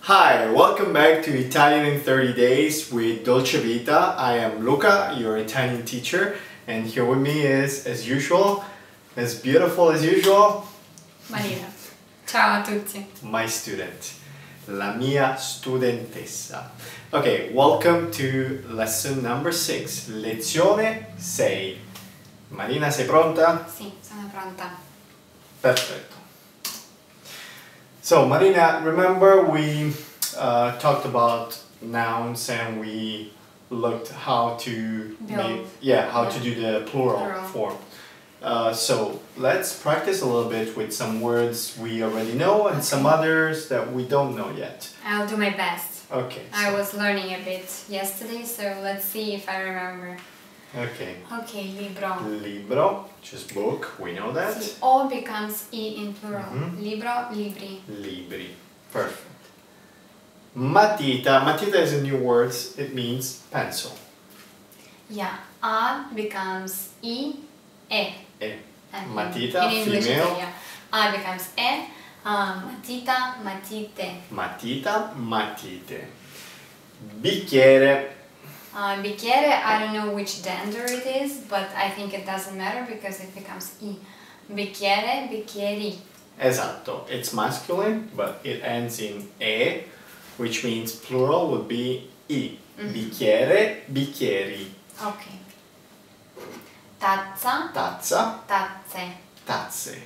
Hi, welcome back to Italian in 30 Days with Dolce Vita. I am Luca, your Italian teacher, and here with me is, as usual, as beautiful as usual, Marina. Ciao a tutti. my student, la mia studentessa. Okay, welcome to lesson number 6, lezione 6. Marina, sei pronta? Sì, sono pronta. Perfetto. So Marina, remember we talked about nouns and we looked how to to do the plural form. So let's practice a little bit with some words we already know and some others that we don't know yet. I'll do my best. Okay. I was learning a bit yesterday, so let's see if I remember. Okay. Okay, libro. Libro, just book, we know that. Sì, O becomes E in plural. Libro, libri. Libri. Perfect. Matita. Matita is a new word. It means pencil. Yeah, A becomes E. Matita, in English, female. yeah. A becomes E. Matita, matite. Matita, matite. Bicchiere. Bicchiere, I don't know which gender it is, but I think it doesn't matter because it becomes I. Bicchiere, bicchieri. Esatto. It's masculine, but it ends in E, which means plural would be I. Bicchiere, bicchieri. Okay. Tazza, Tazza, tazze. tazze.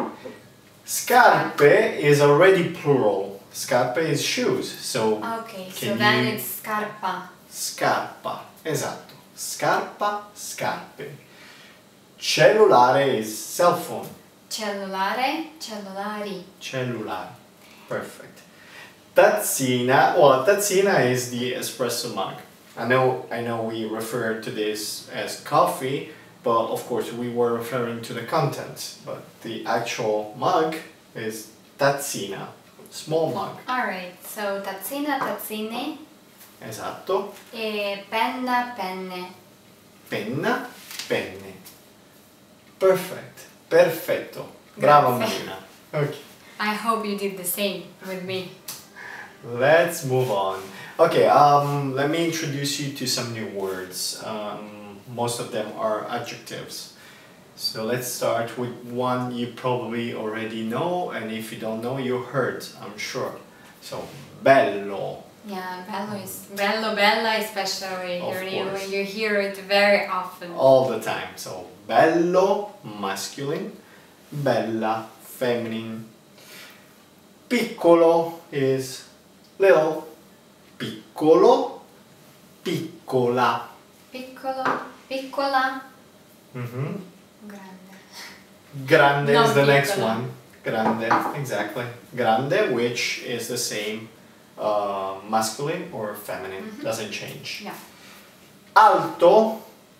Scarpe is already plural. Scarpe is shoes, so Okay, so can then you- it's scarpa. Scarpa, esatto. Scarpa, scarpe. Cellulare is cell phone. Cellulare, cellulari. Cellulare. Perfect. Tazzina, well, tazzina is the espresso mug. I know we refer to this as coffee, but of course we were referring to the content. But the actual mug is tazzina, small mug. Alright, so tazzina, tazzine. Esatto. E penna, penne. Penna, penne. Perfect. Perfetto. Brava Grazie. Marina. Okay. I hope you did the same with me. Let's move on. Okay, let me introduce you to some new words. Most of them are adjectives. So let's start with one you probably already know, and if you don't know, you heard, I'm sure. So, bello. Yeah, bello is bello, bella, especially Of course. when you hear it very often. All the time. So, bello, masculine. Bella, feminine. Piccolo is little. Piccolo, piccola. Piccolo, piccola, Mm-hmm. grande. Grande is Non the next piccola. one. Grande, exactly. Grande, which is the same masculine or feminine, doesn't change. Yeah. Alto,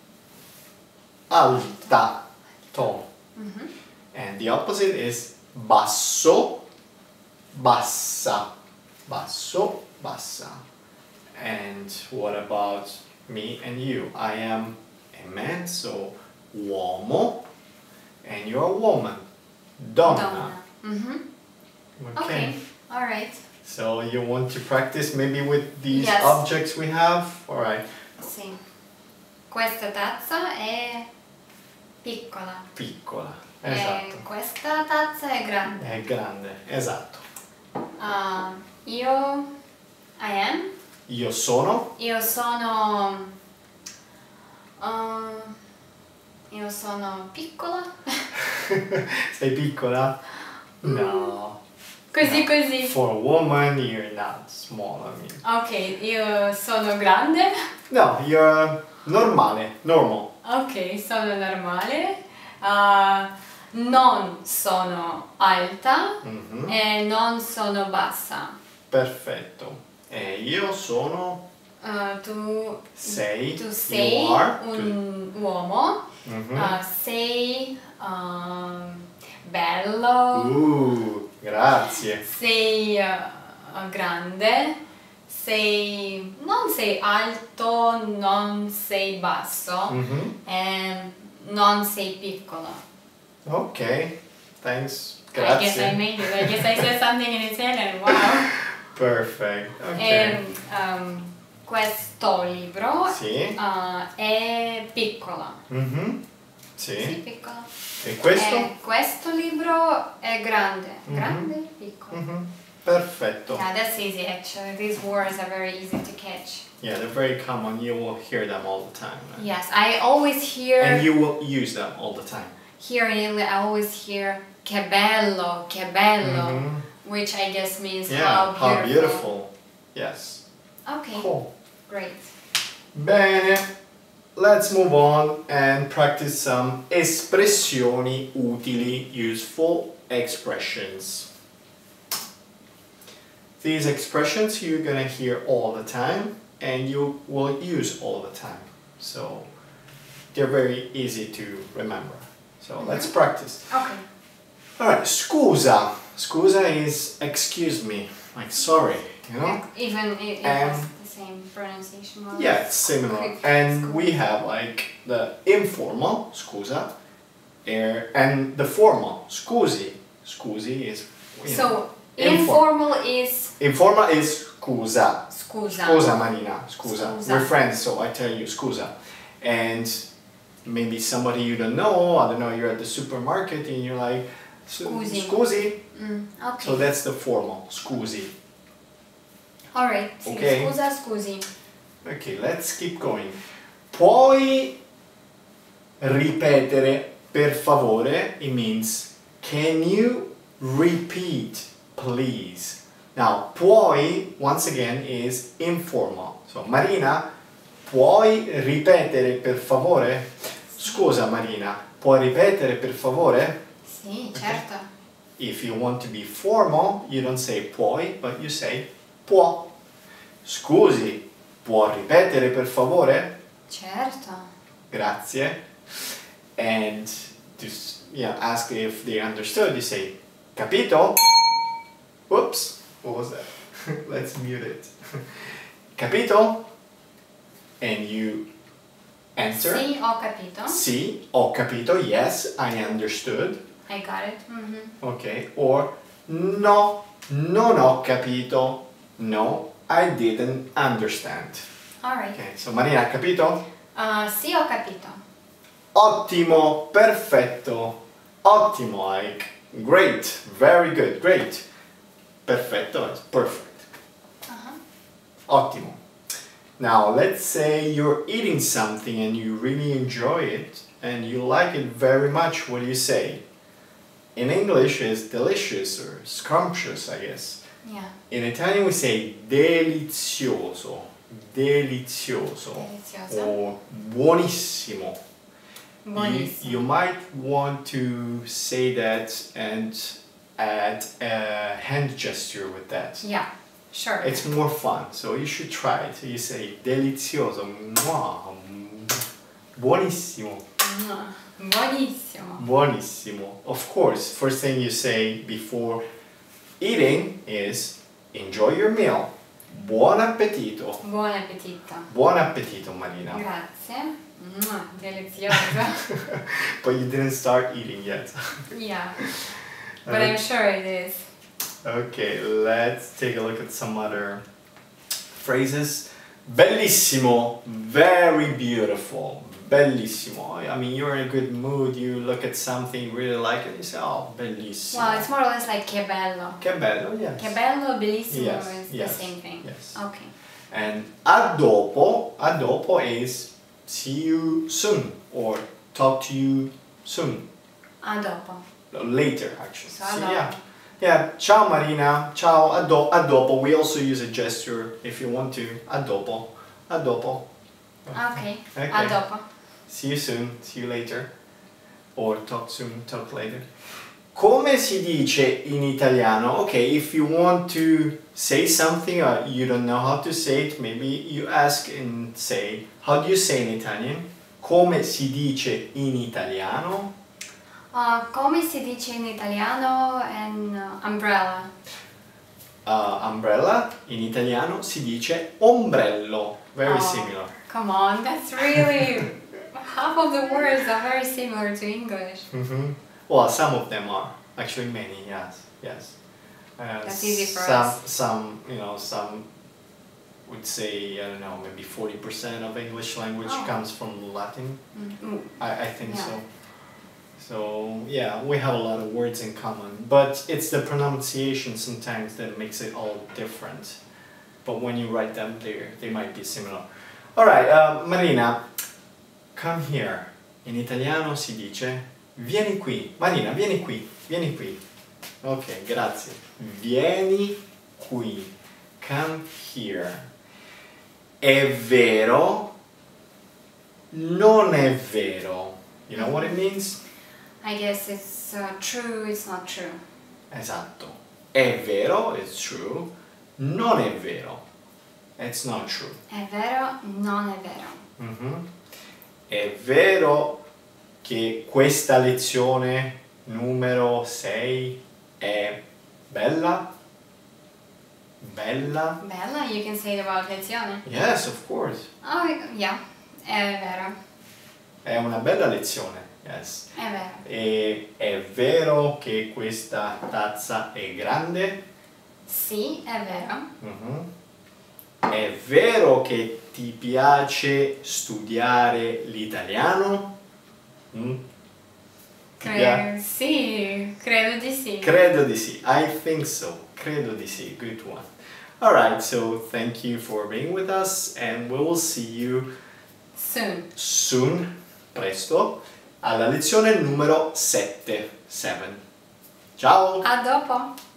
alta, tall. Mhm. And the opposite is basso, bassa. Basso, bassa. And what about me and you? I am a man, so uomo, and you're a woman. Donna. Mhm. Okay. Okay. All right. So you want to practice maybe with these Yes. objects we have? Alright. Sì. Questa tazza è piccola. Piccola. E Esatto. questa tazza è grande. È grande. Esatto. Io I am. Io sono. Io sono io sono piccola. Sei piccola? No. Così così. For a woman, you're not small, I mean. Ok, io sono grande. No, you're normale. Normal. Ok, sono normale. Non sono alta Mhm. e non sono bassa. Perfetto. E io sono. Tu Sei. sei You are. un uomo. Mhm. Sei bello. Grazie. Sei grande. Non sei alto, non sei basso Mhm. e non sei piccolo. Ok. Thanks. I guess I Grazie. made it. I guess I said something in Italian. Wow. Perfect. Okay. E questo libro Sì. è piccolo. Mhm. Sì, Sì. piccolo. E questo? E questo libro è grande. Grande, piccolo. Mhm. Perfetto. Yeah, that's easy actually. These words are very easy to catch. Yeah, they're very common. You will hear them all the time. Right? Yes, I always hear And you will use them all the time. here in Italy. I always hear che bello, Mhm. which I guess means Yeah, how beautiful. Yes. Okay, Cool. great. Bene. Let's move on and practice some espressioni utili, useful expressions. These expressions you're gonna hear all the time and you will use all the time. So they're very easy to remember. So let's practice. Okay. Alright, scusa. Scusa is excuse me, like sorry, you know? Even it has the same pronunciation. More or Yeah, less. it's similar. Quick. And we have like the informal, scusa, and the formal, scusi. Scusi is, you know, So informal is informal is scusa. scusa. Scusa Marina, scusa. Scusa. We're friends, so I tell you scusa. And maybe somebody you don't know, I don't know, you're at the supermarket and you're like, Scusi. Scusi. Okay. So that's the formal, scusi. Alright. Sì, Okay. Scusa, scusi. Okay, let's keep going. Puoi ripetere per favore? It means, can you repeat, please? Now, puoi, once again, is informal. So, Marina, puoi ripetere per favore? Scusa, Marina, puoi ripetere per favore? Sì, certo. If you want to be formal, you don't say puoi, but you say può. Scusi, può ripetere per favore? Certo. Grazie. And to ask if they understood, you say capito? Whoops, what was that? Let's mute it. Capito? And you answer. Sì, ho capito. Sì, ho capito. Yes, I understood. I got it. Okay. Or no, non ho capito. No, I didn't understand. Alright. Okay, so Marina, ha capito? Sì, ho capito. Ottimo, perfetto. Ottimo, like great, very good, great. Perfetto is perfect. Ottimo. Now, let's say you're eating something and you really enjoy it and you like it very much. What do you say? In English, it's delicious or scrumptious, I guess. Yeah. In Italian, we say delizioso, delizioso, Delizioso. or buonissimo. Buonissimo. You might want to say that and add a hand gesture with that. Yeah, sure. It's more fun, so you should try it. You say delizioso, mwah, buonissimo, Buonissimo. buonissimo. Of course, first thing you say before eating is enjoy your meal. Buon appetito. Buon appetito. Buon appetito, Marina. Grazie. Delizioso. But you didn't start eating yet. Yeah, but I'm sure it is. Okay, let's take a look at some other phrases. Bellissimo, very beautiful. Bellissimo. I mean, you're in a good mood, you look at something, you really like it, you say, oh, bellissimo. Well, it's more or less like che bello. Che bello, yes. Che bello, bellissimo Yes, is yes, the same thing. yes. Okay. And a dopo is see you soon or talk to you soon. A dopo. Later, actually. So, a dopo. yeah. Yeah, ciao Marina, ciao, a dopo. We also use a gesture if you want to. A dopo, a dopo. Okay. Okay. A dopo. See you soon, see you later. Or talk soon, talk later. Come si dice in italiano? Okay, if you want to say something or you don't know how to say it, maybe you ask and say, how do you say in Italian? Come si dice in italiano? Come si dice in italiano umbrella? Umbrella, in italiano si dice ombrello. Very similar. Come on, that's really... half of the words are very similar to English. Well, some of them are. Actually, many, yes, yes. That's easy for us. Some, you know, some would say, I don't know, maybe 40% of English language comes from Latin. I think so. So yeah, we have a lot of words in common, but it's the pronunciation sometimes that makes it all different. But when you write them, they might be similar. All right, Marina, come here. In italiano si dice vieni qui. Marina, vieni qui, vieni qui. Ok, grazie. Vieni qui. Come here. È vero, non è vero. You know what it means? I guess it's true, it's not true. Esatto. È vero, it's true. Non è vero. It's not true. È vero, non è vero. Mm-hmm. È vero che questa lezione numero 6 è bella? Bella? Bella, you can say it about lezione. Yes, of course. Oh, yeah, è vero. È una bella lezione, yes. È vero. E è vero che questa tazza è grande? Sì, è vero. Mm-hmm. È vero che ti piace studiare l'italiano? Sì, credo di sì. Credo di sì. I think so. Credo di sì. Good one. Alright, so thank you for being with us and we will see you soon, presto, alla lezione numero 7. Ciao! A dopo!